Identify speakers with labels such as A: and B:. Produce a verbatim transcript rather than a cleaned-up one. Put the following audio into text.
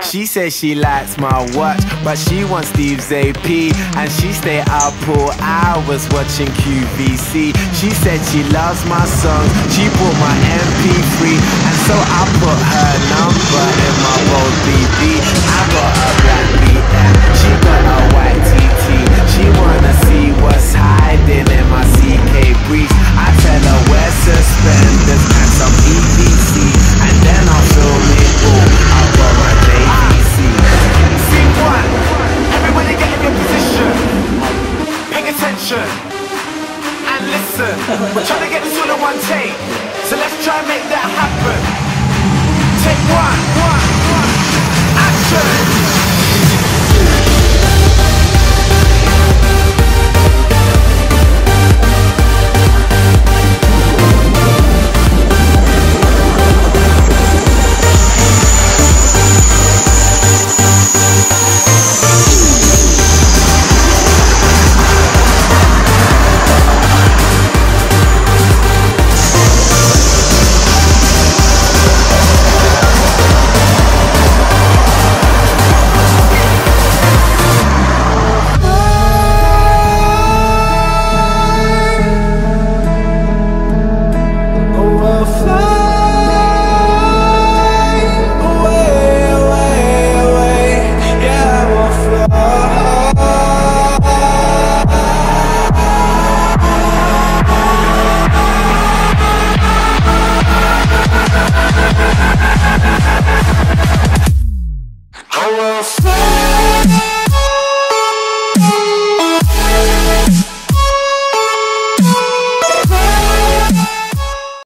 A: She says she likes my watch, but she wants Steve's A P, and she stay up all hours watching Q V C. She said she loves my songs, she bought my M P three, and so I put her number in my bold B B. I got a black B M, she got a white T T. She wanna see